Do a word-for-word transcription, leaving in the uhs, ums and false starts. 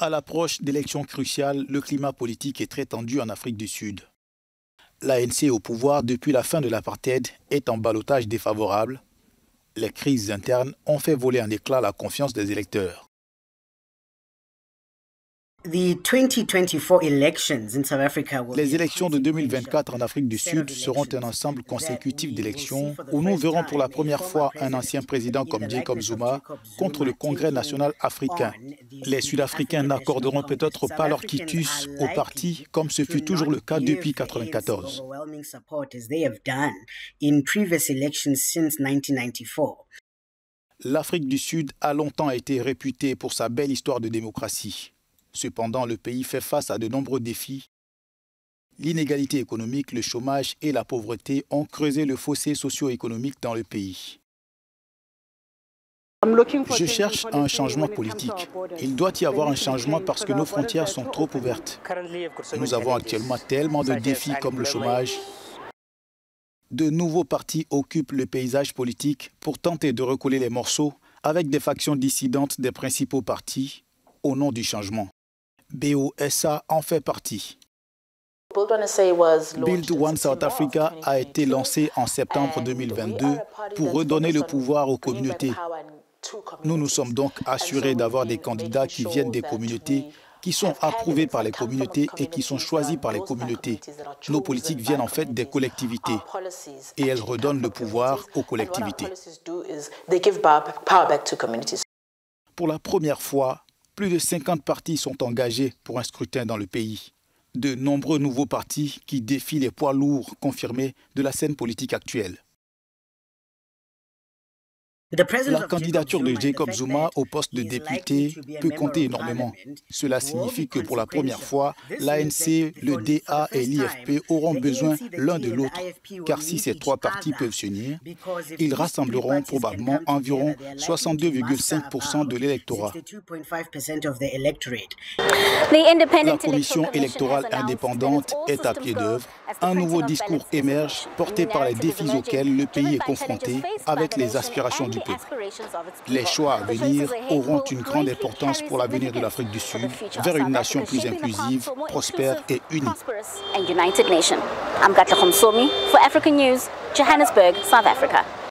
À l'approche d'élections cruciales, le climat politique est très tendu en Afrique du Sud. L'A N C au pouvoir depuis la fin de l'apartheid est en ballottage défavorable. Les crises internes ont fait voler en éclats la confiance des électeurs. Les élections de deux mille vingt-quatre en Afrique du Sud seront un ensemble consécutif d'élections où nous verrons pour la première fois un ancien président comme Jacob Zuma contre le Congrès national africain. Les Sud-Africains n'accorderont peut-être pas leur quitus au parti comme ce fut toujours le cas depuis mille neuf cent quatre-vingt-quatorze. L'Afrique du Sud a longtemps été réputée pour sa belle histoire de démocratie. Cependant, le pays fait face à de nombreux défis. L'inégalité économique, le chômage et la pauvreté ont creusé le fossé socio-économique dans le pays. Je cherche un changement politique. Il doit y avoir un changement parce que nos frontières sont trop ouvertes. Nous avons actuellement tellement de défis comme le chômage. De nouveaux partis occupent le paysage politique pour tenter de recoller les morceaux avec des factions dissidentes des principaux partis au nom du changement. B O S A en fait partie. Build One South Africa a été lancé en septembre deux mille vingt-deux pour redonner le pouvoir aux communautés. Nous nous sommes donc assurés d'avoir des candidats qui viennent des communautés, qui sont approuvés par les communautés et qui sont choisis par les communautés. Nos politiques viennent en fait des collectivités et elles redonnent le pouvoir aux collectivités. Pour la première fois, plus de cinquante partis sont engagés pour un scrutin dans le pays. De nombreux nouveaux partis qui défient les poids lourds confirmés de la scène politique actuelle. La candidature de Jacob Zuma au poste de député peut compter énormément. Cela signifie que pour la première fois, l'A N C, le D A et l'I F P auront besoin l'un de l'autre, car si ces trois partis peuvent s'unir, ils rassembleront probablement environ soixante-deux virgule cinq pour cent de l'électorat. La commission électorale indépendante est à pied d'œuvre. Un nouveau discours émerge porté par les défis auxquels le pays est confronté avec les aspirations du peuple. Les choix à venir auront une grande importance pour l'avenir de l'Afrique du Sud vers une nation plus inclusive, prospère et unie. I'm Gatla Khomsomi for African News, Johannesburg, South Africa.